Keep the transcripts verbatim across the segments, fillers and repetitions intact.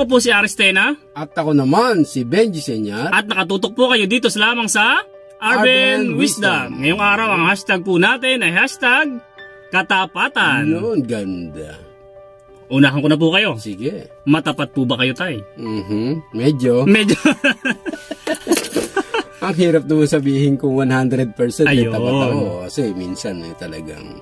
Ako po si Aristena. At ako naman si Benji Senyar. At nakatutok po kayo dito sa lamang sa Arben Wisdom. Ngayong araw ang hashtag po natin ay hashtag katapatan. Yun, ganda. Unahan ko na po kayo. Sige. Matapat po ba kayo, tay? Mhm. Medyo. Medyo. Ang hirap naman sabihin kung one hundred percent ay Ayun. tapat ako. Kasi minsan ay talagang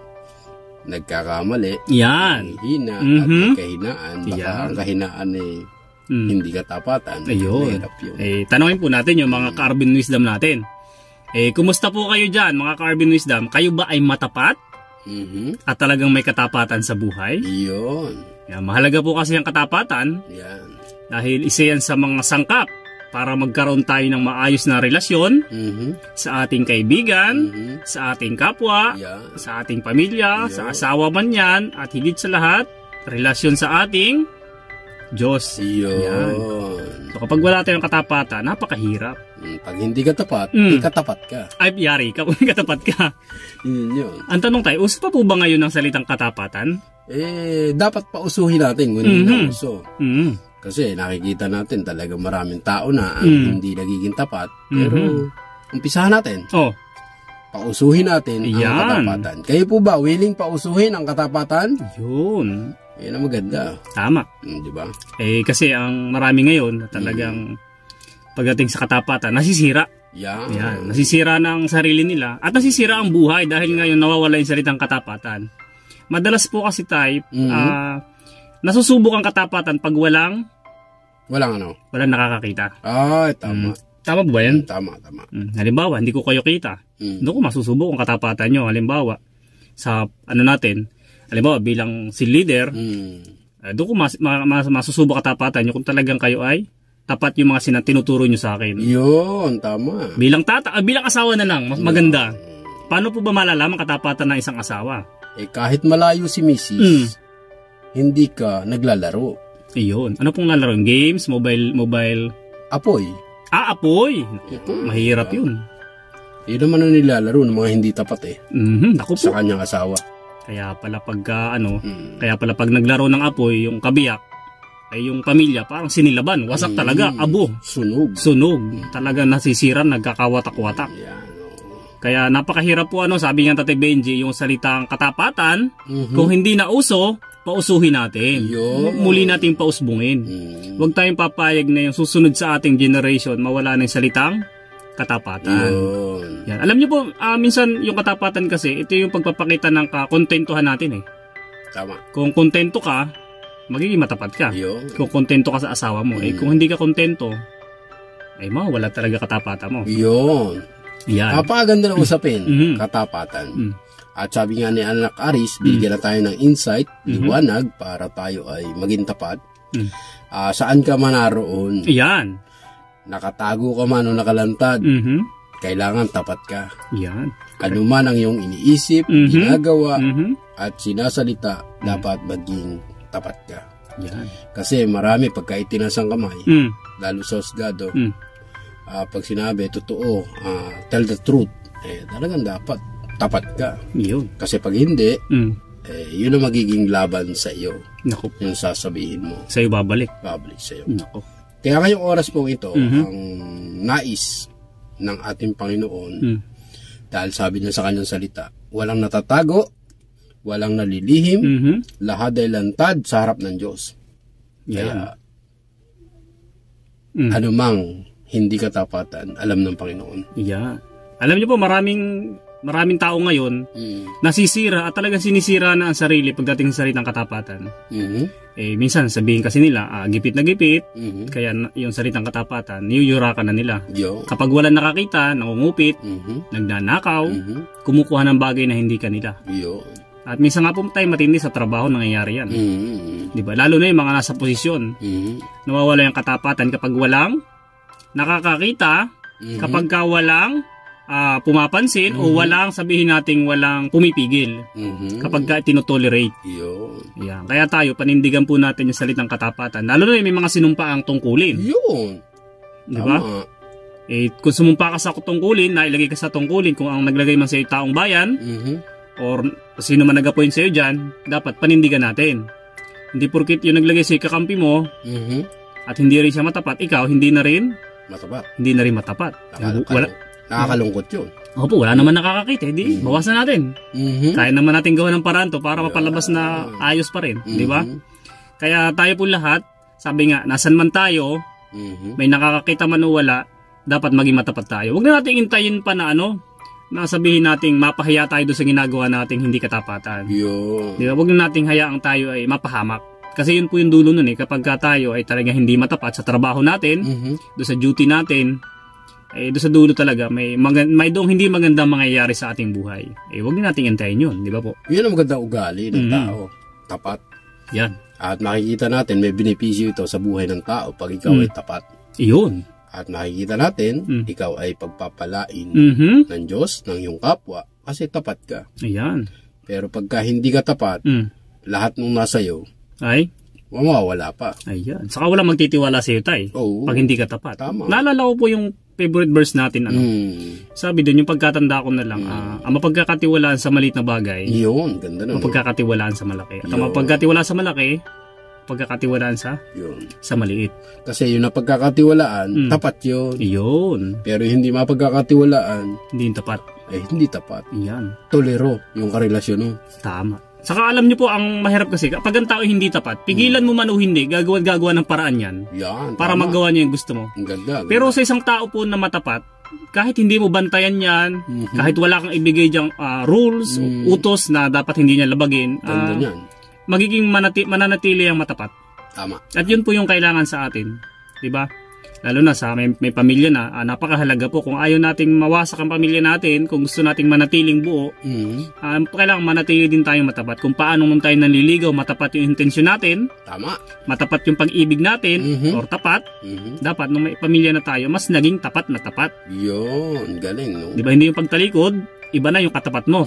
nagkakamali. Yan. Hina at Mhm. kahinaan. Baka Yan. ang kahinaan ay Mm. hindi katapatan. Ayun. Mahirap yun. Eh, tanongin po natin yung mga ka-Arben Wisdom natin. Eh, kumusta po kayo dyan, mga ka-Arben Wisdom? Kayo ba ay matapat? Mhm. At talagang may katapatan sa buhay? Yun. Yan, mahalaga po kasi ang katapatan Yan. dahil isa yan sa mga sangkap para magkaroon tayo ng maayos na relasyon Mhm. sa ating kaibigan, Mhm. sa ating kapwa, Yan. sa ating pamilya, Yun. sa asawa man yan, at higit sa lahat, relasyon sa ating Diyos. Yun. So kapag wala tayong katapatan, napakahirap. Mm, Pag hindi ka tapat, Mm. eh, katapat ka. Ay, yari ka kung katapat ka. Yun yun. Ang tanong tayo, uso pa po ba ngayon ang salitang katapatan? Eh, dapat pausuhin natin kung hindi Mhm. na uso. Mm. Kasi nakikita natin talaga maraming tao na ang Mm. hindi nagiging tapat. Pero, Mhm. umpisahan natin. Oh, Pausuhin natin ang Yan. katapatan. Kayo po ba willing pausuhin ang katapatan? yun. Yan ang maganda. Tama. Hmm, di ba? Eh, kasi ang marami ngayon, talagang pagdating sa katapatan, nasisira. Yan. Yan, nasisira ng sarili nila at nasisira ang buhay dahil ngayon nawawala yung salitang katapatan. Madalas po kasi tayo, Mhm. ah, nasusubok ang katapatan pag walang Walang ano. walang nakakakita. Ay, tama. Tama ba yan? Tama, tama. Mm, halimbawa, hindi ko kayo kita. Mm. Doon ko masusubok ang katapatan nyo. Halimbawa, sa ano natin, halimbawa bilang si leader, Mm. eh, doon ko mas, ma, mas, masusubok katapatan nyo kung talagang kayo ay tapat yung mga sinan tinuturo nyo sa akin. Yun, tama. Bilang tata, ah, bilang asawa na lang, mas maganda. Paano po ba malalaman katapatan ng isang asawa? Eh, kahit malayo si missus, Mm. hindi ka naglalaro. Iyon. Ano pong lalaro? Games, mobile, mobile. Apoy. Ah, apoy. Naku, mahirap yun. Yun naman ang nilalaro ng mga hindi tapat eh. Mhm, naku po. Sa kanyang asawa. Kaya pala pagka ano, Mm. kaya pala pag naglaro ng apoy, yung kabiyak, ay yung pamilya, parang sinilaban. Wasak talaga, Mm. abo, Sunog. sunog. Talaga nasisiran, nagkakawatak-watak. Yan. oh. Kaya napakahirap po ano, sabi nga Tate Benji, yung salitang katapatan, Mhm. kung hindi na uso, pausuhin natin. Yun. Muli nating pausbungin. Mm. Huwag tayong papayag na yung susunod sa ating generation, mawala ng salitang katapatan. Yun. Yan. Alam niyo po, ah, minsan yung katapatan kasi, ito yung pagpapakita ng kakontentuhan natin eh. Tama. Kung kontento ka, magiging matapat ka. Yun. Kung kontento ka sa asawa mo, eh Mm. kung hindi ka kontento, ay mawala talaga katapatan mo. Yun. Yan. Napakaganda ng usapin. Mhm. Katapatan. Mm. At sabi nga ni Anak Aris, bigyan na tayo ng insight, Mhm. liwanag, para tayo ay maging tapat. Mm. Ah, saan ka man naroon, Yan. nakatago ka man o nakalantad, Mhm. kailangan tapat ka. Yan. Ano man ang iyong iniisip, Mhm. ginagawa, Mhm. at sinasalita, dapat maging tapat ka. Yan. Kasi marami pagka itinas ang kamay, Mm. lalo sa husgado, Mm. ah, pag sinabi, totoo, ah, tell the truth, eh talagang dapat tapat ka. Yun. Kasi pag hindi, Mm. eh, yun ang magiging laban sa iyo. Naku. Yung sasabihin mo, Sa'yo babalik. babalik sa iyo. Naku. Kaya ngayong oras po ito, Mhm. ang nais ng ating Panginoon, Mm. dahil sabi niya sa kanyang salita, walang natatago, walang nalilihim, Mhm. lahat ay lantad sa harap ng Diyos. Yan. Kaya Mm. anumang hindi katapatan, alam ng Panginoon. Yan. Alam niyo po, maraming maraming tao ngayon Mm. nasisira at talagang sinisira na ang sarili pagdating sa salitang katapatan. Mhm. Eh, minsan sabihin kasi nila, ah, gipit na gipit, Mhm. kaya na- yung salitang katapatan, niyuyurakan na nila. Yo. Kapag wala nakakita, nangungupit, Mhm. nagnanakaw, Mhm. kumukuha ng bagay na hindi kanila. Yo. At minsan nga po tayo matindi sa trabaho nangyayari yan. Mhm. Di ba? Lalo na yung mga nasa posisyon. Mhm. Nawawala yung katapatan kapag walang nakakakita, Mhm. kapag ka walang ah, pumapansin o walang sabihin nating walang pumipigil. Mhm. Kapag ka tinutolerate. Yun. Yan. Kaya tayo, panindigan po natin yung salitang katapatan. Lalo na yung may mga sinumpaang tungkulin. Yun. Di ba? Tama. Eh, kung sumumpa ka sa tungkulin, nailagay ka sa tungkulin, kung ang naglagay man sa iyo taong bayan, Mhm. or sino man nag-appoint sa iyo dyan, dapat panindigan natin. Hindi porkit yung naglagay sa iyo kakampi mo, Mhm. at hindi rin siya matapat, ikaw hindi na rin Matapat. hindi na rin matapat. Nakaka- Wala. Nakakalungkot yun. Opo, wala naman nakakakita, hindi. Mm-hmm. Bawasan natin. Mm-hmm. Kaya naman natin gawa ng paraan to para mapalabas na ayos pa rin, Mm-hmm. di ba? Kaya tayo po lahat, sabi nga, nasan man tayo, Mm-hmm. may nakakakita man o wala, dapat maging matapat tayo. Huwag na natin intayin pa na ano, na sabihin nating mapahiya tayo doon sa ginagawa nating hindi katapatan. Yun. Di ba? Huwag na nating hayaang tayo ay mapahamak. Kasi yun po yung dulo nun eh, kapag ka tayo ay talaga hindi matapat sa trabaho natin, Mm-hmm. doon sa duty natin, eh doon sa dulo talaga, may, magan- may doong hindi magandang mangyayari sa ating buhay. Eh huwag na nating intayin yun, di ba po? Yun ang magandang ugali ng Mhm. tao. Tapat. Yan. At makikita natin may benepisyo ito sa buhay ng tao pag ikaw Mm. ay tapat. Iyon. At nakikita natin, Mm. ikaw ay pagpapalain Mhm. ng Diyos, ng iyong kapwa, kasi tapat ka. Ayan. Pero pagka hindi ka tapat, Mm. lahat ng nasa iyo, Ay, mawawala pa. ayan. Saka wala magtitiwala sa iyo, tay. Oo. Pag hindi ka tapat. Tama. Naalala ko po yung favorite verse natin, ano. Mm. Sabi doon, yung pagkatanda ko na lang, ah, ang mapagkakatiwalaan sa maliit na bagay, Yun, ganda nun. no? mapagkakatiwalaan sa malaki. At ang Yun. mapagkatiwalaan sa malaki, pagkakatiwalaan sa Yun. sa maliit. Kasi yun na pagkakatiwalaan, Mm. tapat yun. Iyon. Pero hindi mapagkakatiwalaan, Hindi yung tapat. eh hindi tapat. Iyan. Tolero yung karelasyon mo. Tama. Saka alam niyo po, ang mahirap kasi, kapag ang tao hindi tapat, pigilan mo man o hindi, gagawa-gagawa ng paraan yan Yan, para tama. magawa niya yung gusto mo. Ang ganda. ganda. Pero sa isang tao po na matapat, kahit hindi mo bantayan yan, Mhm. kahit wala kang ibigay diyang ah, rules, Mm. o utos na dapat hindi niya labagin, Ganda ah, niyan. magiging manati- mananatili ang matapat. Tama. At yun po yung kailangan sa atin. Diba? Lalo na sa may, may pamilya na, ah, napakahalaga po. Kung ayaw nating mawasak ang pamilya natin, kung gusto nating manatiling buo, Mhm. ah, kailangan manatili din tayong matapat. Kung paano nung tayo nanliligaw, matapat yung intensyon natin, Tama. matapat yung pag-ibig natin, Mhm. or tapat, Mhm. dapat nung may pamilya na tayo, mas naging tapat na tapat. Yun, galing, no? Di ba? Hindi yung pagtalikod, iba na yung katapat mo.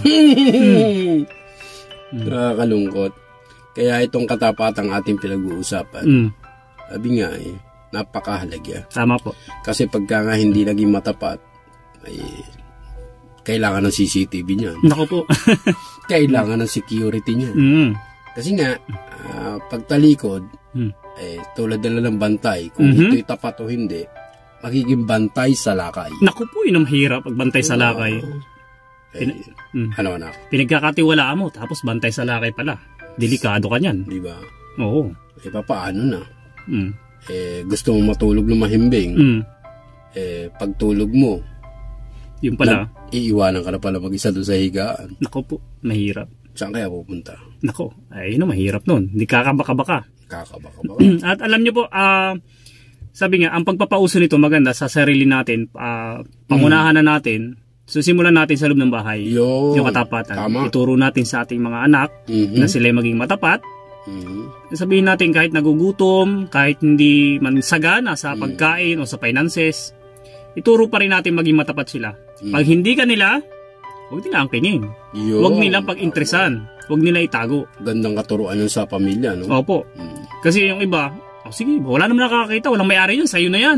Nakakalungkot. Kaya itong katapatang ating pinag-uusapan, Mm, sabi nga eh, napakahalaga. tama po. Kasi pagka nga hindi naging matapat, ay kailangan ng C C T V niyan. Naku po. Kailangan ng security niyan. mm, Kasi nga, ah, pagtalikod, mm. eh, tulad na lang ng bantay, kung Mhm. ito'y tapat o hindi, magiging bantay sa lakay. Naku po, yun ang hirap pagbantay sa lakay. Eh, Mm. ano na, Pinagkakatiwalaan mo, tapos bantay sa lakay pala. Delikado ka niyan. di ba? Oo. Eh, papaano na? Mm. Eh, gusto mo matulog ng mahimbing, Mm. eh, pagtulog mo, Yun pala. nag- iiwanan ka na pala mag-isa doon sa higaan. Naku po, mahirap. Saan kaya pupunta? Naku, ay yun ang mahirap nun. Hindi kakabaka-baka. Kakabaka ba? At alam niyo po, ah, sabi nga, ang pagpapauso nito maganda sa sarili natin, ah, pangunahan na natin, susimulan natin sa loob ng bahay. Yun. Yung katapatan. Tama. Ituro natin sa ating mga anak Mhm. na sila maging matapat. Mhm. Sabihin natin kahit nagugutom, kahit hindi man sagana Mm. sa pagkain o sa finances, ituro pa rin natin maging matapat sila. Mm. Pag hindi ka nila, huwag nila angkinin. Yun. Huwag nilang pag-interesan. Huwag nila itago. Gandang katuruan yun sa pamilya, no? Opo. Mm. Kasi yung iba, oh, sige, wala naman nakakakita, walang may-ari yun, sa'yo na yan.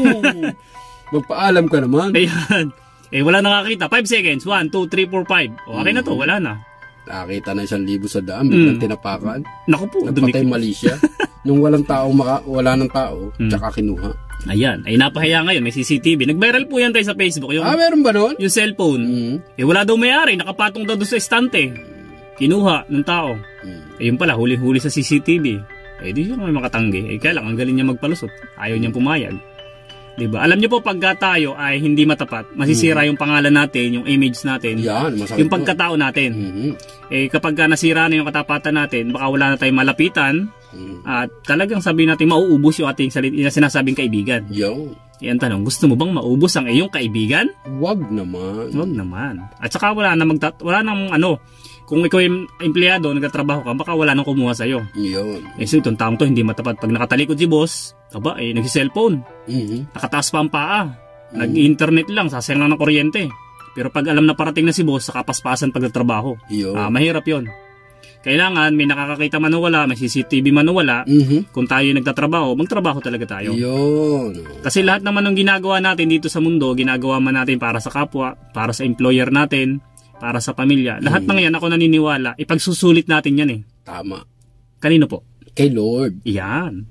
Magpaalam ka naman. Ayan. Eh, wala nakakita. five seconds. one, two, three, four, five. O, akin na to. Wala na. Nakakita na isang libo sa daan, biglang Mm. tinapakan. Naku po. Nagpatay Dumi. mali siya. Nung walang tao, maka, wala ng tao, Mm. tsaka kinuha. Ayan. Ay, napahiya ngayon. May C C T V. Nag-viral po yan tayo sa Facebook. Yung, Ah, meron ba nun? yung cellphone. Mm. Eh, wala daw may-ari. Nakapatong daw doon sa estante. Kinuha ng tao. Mm. Eh, yun pala. Huli-huli sa C C T V. Eh, di siya may makatanggi. Eh, kaya lang, ang galing niya magpalusot. Ayaw niyang pumayag. Diba? Alam niyo po, pagka tayo ay hindi matapat, masisira yung pangalan natin, yung image natin, Yan, masakit yung to. pagkatao natin. Mhm. Eh, kapag ka nasira na yung katapatan natin, baka wala na tayong malapitan, Mm. at talagang sabihin natin mauubos yung ating salit, yung sinasabing kaibigan. Yo, Yan tanong, gusto mo bang maubos ang iyong kaibigan? wag naman. Huwag naman. At saka wala na magtat wala nang ano, kung ikaw yung empleyado, nagtatrabaho ka, baka wala nang kumuha sa'yo. Yun. Eh, so itong taong to hindi matapat. Pag nakatalikod si boss, aba, eh, nagsi-cellphone. Mhm. Nakataas pa ang paa. Nag-internet lang, sasayang lang ng kuryente. Pero pag alam na parating na si boss, saka paspasan pag nagtrabaho. Yun. Ah, mahirap yon. Kailangan may nakakakita man o wala, may C C T V man o wala. Mhm. Kung tayo nagtatrabaho, magtrabaho talaga tayo. Yun. Kasi lahat naman ng ginagawa natin dito sa mundo, ginagawa man natin para sa kapwa, para sa employer natin, para sa pamilya. Lahat ng yan, ako naniniwala, ipagsusulit natin yan eh. Tama. Kanino po? Kay Lord. Yan.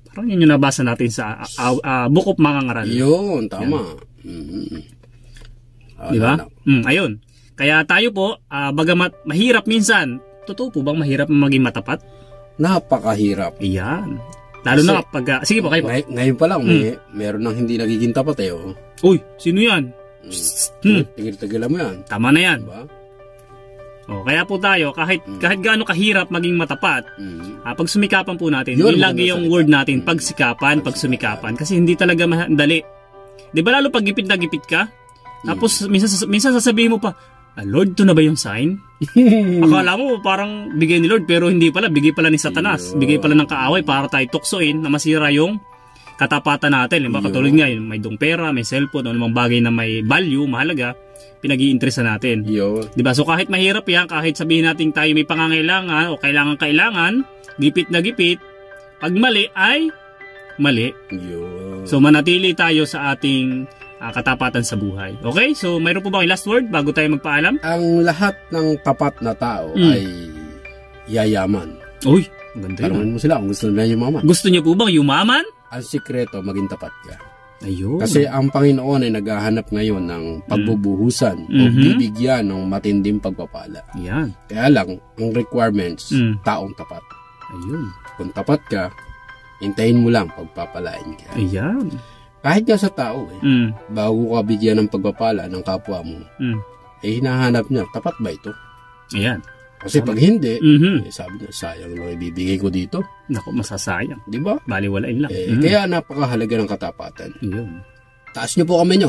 Parang yun yung nabasa natin sa uh, uh, Book of Mangangaral. Yun, tama. Mm-hmm. Di ba? Mm, ayun. Kaya tayo po, uh, bagamat mahirap minsan, totoo po bang mahirap maging matapat? Napakahirap. Iyan. Lalo kasi, na kapag, uh, sige po kayo po. Ngay ngayon pa lang, mm. may, meron nang hindi nagiging tapat eh. Oh. Uy, sino yan? Hmm. Tigil-tigilan mo yan. Tama na yan. Diba? O, kaya po tayo, kahit, hmm. kahit gaano kahirap maging matapat, hmm. uh, pag sumikapan po natin, yun, yun lagi yung word natin, hmm. pagsikapan, pagsumikapan. Kasi hindi talaga madali. Di ba lalo pag gipit na gipit ka? Hmm. Tapos minsan, minsan sasabihin mo pa, ah, Lord, to na ba yung sign? Akala mo parang bigay ni Lord, pero hindi pala, bigay pala ni Satanas. Bigay pala ng kaaway para tayo tuksoin na masira yung katapatan natin. Diba? Katulad nga, may dong pera, may cellphone, o namang bagay na may value, mahalaga, pinag-i-interest natin. Yo. Diba? So kahit mahirap yan, kahit sabihin natin tayo may pangangailangan o kailangan-kailangan, gipit na gipit, pag mali ay mali. Yo. So manatili tayo sa ating uh, katapatan sa buhay. Okay? So mayroon po ba yung last word bago tayo magpaalam? Ang lahat ng tapat na tao mm. ay yayaman. Uy, ganda yun. Tanungin mo sila kung gusto nila yumaman. Gusto niyo po bang yumaman? Ang sikreto, maging tapat ka. Ayun. Kasi ang Panginoon ay naghahanap ngayon ng pagbubuhusan mm. o mm-hmm. bibigyan ng matinding pagpapala. Yan. Kaya lang, ang requirements, mm. taong tapat. Ayun. Kung tapat ka, hintayin mo lang pagpapalain ka. Ayan. Kahit nga sa tao, eh, mm. bago ka bigyan ng pagpapala ng kapwa mo, mm. eh hinahanap niya, tapat ba ito? Ayan. Kasi pag hindi, mm-hmm. eh, sabi niya, sayang lang ibibigay ko dito. Naku, masasayang. Di ba? Baliwalain lang. Eh, mm-hmm. Kaya napakahalaga ng katapatan. Yun. Taas niyo po kami nyo.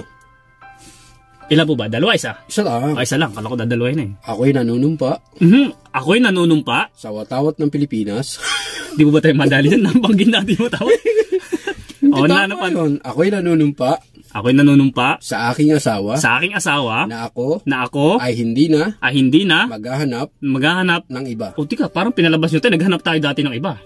Ilan po ba? Dalawa, isa? Isa lang. Ah, isa lang. Kala ko dadalawahin eh. Ako'y nanunumpa. Mm-hmm. Ako'y nanunumpa? Sa watawat ng Pilipinas. Di ba ba tayo madali dyan? Nabanggit natin yung watawat. Oh, na, na, ako'y nanunumpa. Ako'y nanunumpa sa aking asawa. Sa aking asawa. Na ako. Na ako. Ay hindi na. Ay hindi na. Maghahanap. Maghahanap. Ng iba. O tika, parang pinalabas nyo tayo. Naghanap tayo dati ng iba.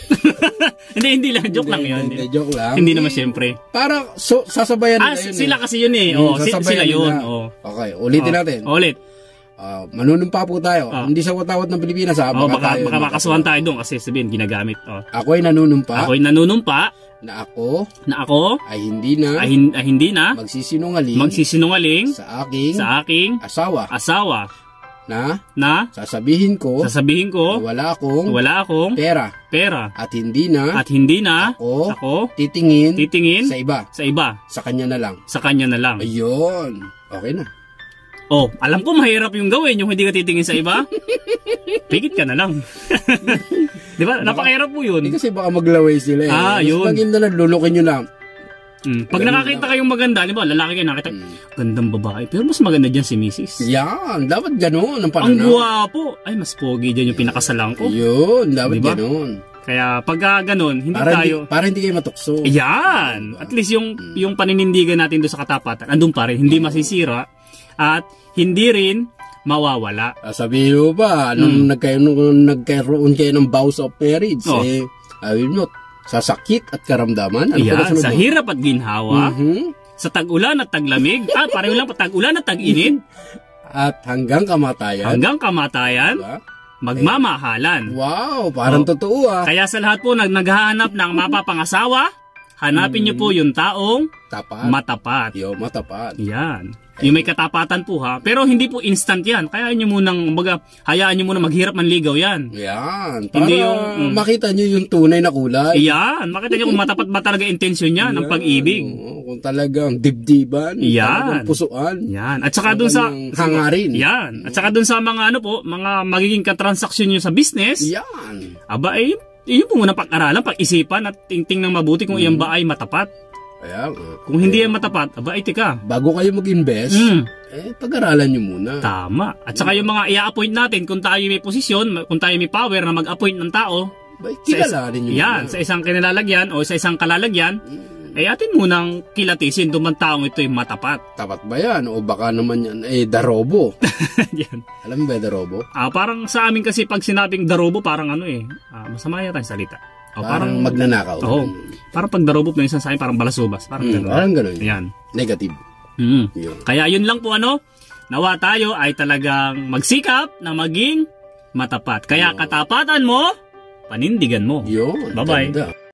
hindi, hindi lang. Joke hindi, lang yun. Hindi, joke lang. Hindi naman siyempre. Para so, sasabayan ah, nila yun. Sila eh. kasi yun eh. Oh, si, sila yun. Oh. Okay, ulitin oh, natin. Ulit. Uh, manunumpa po tayo. Oh. Hindi sa watawat ng Pilipinas ha. Baka, oh, baka, tayo, baka makasuhan tayo doon kasi sabihin ginagamit. Oh. Ako'y nanunumpa. Ako'y nanunumpa. Na ako. Na ako. Ay hindi na. Ay, hin- ay hindi na. Magsisinungaling. Magsisinungaling. Sa aking. Sa aking. Asawa. Asawa. Na. Na. Sasabihin ko. Sasabihin ko. Na wala akong. Wala akong. Pera. Pera. At hindi na. At hindi na. Ako. Ako. Titingin. Titingin. Sa iba. Sa iba. Sa kanya na lang. Sa kanya na lang. Ayun. Okay na. Oh, alam ko mahirap yung gawin, yung hindi ka titingin sa iba. Pigit ka na lang. Di ba? Napakahirap po yun. Eh, kasi baka maglaway sila eh. Ah, mas yun. maganda na lulukin nyo lang. Mm. Pag nakakita kayong maganda, di ba, lalaki kayo nakita, mm. gandang babae, pero mas maganda dyan si missus. Yan, dapat gano'n ang pananaw. Ang guwapo. Ay, mas pogi dyan yung pinakasalang ko. Yun, dapat diba? Gano'n. Kaya pag uh, ganun, hindi para tayo... Hindi, para hindi kayo matukso. Yan! Diba? At least yung, mm. yung paninindigan natin doon sa katapatan, andun pa rin, hindi masisira. At hindi rin mawawala. Sabihin mo ba, nung, mm. nagkaroon, nung nagkaroon kayo ng vows of marriage, oh. eh, I will not, sa sakit at karamdaman. Ano yan, sa mo? Hirap at ginhawa, mm-hmm. sa tag-ulan at taglamig, ah, pareho lang pa tag-ulan at tag-init. At hanggang kamatayan. Hanggang kamatayan, diba? Magmamahalan. Wow, parang oh. totoo ah. Kaya sa lahat po, nag naghahanap ng mapapangasawa, hanapin mm. nyo po yung taong tapat. Matapat. Yo, matapat. Yan. Yung may katapatan po ha. Pero hindi po instant yan. Kaya nyo munang, baga, hayaan nyo muna maghirap manligaw yan. Yan. Para hindi yung, mm, makita nyo yung tunay na kulay. Yan. Makita nyo kung matapat ba talaga intensyon niya ng pag-ibig. Oo, kung talagang dibdiban. Yan. Talagang pusuan. Yan. At saka dun sa... hangarin. Yan. At saka dun sa mga ano po, mga magiging katransaksyon nyo sa business. Yan. Aba, eh, yun po muna pag-aralan, pag-isipan at tingting ng mabuti kung mm. iyan ba ay matapat. Kaya, uh, kung hindi yan matapat, aba, iti ka. Bago kayo mag-invest, mm. eh, pag-aralan nyo muna. Tama. At saka yung mga i-appoint natin, kung tayo may posisyon, kung tayo may power na mag-appoint ng tao, kilalanin nyo yan, muna. Sa isang kinalalagyan o sa isang kalalagyan, mm. ay atin munang kilatisin dumang taong ito yung matapat. Tapat ba yan? O baka naman yan, eh, darobo. Yan. Alam mo ba darobo? Ah, parang sa amin kasi pag sinabing darobo, parang ano eh, ah, masama yata yung salita. O, parang, parang magnanakaw. Oo. Oh, parang pag darobo, minsan sa akin, parang balasubas. Parang mm, gano'n. Parang gano'n. Yan. Negative. Mm. Yun. Kaya yun lang po ano, nawa tayo ay talagang magsikap na maging matapat. Kaya katapatan mo, panindigan mo. Yun. Bye-bye. Ganda.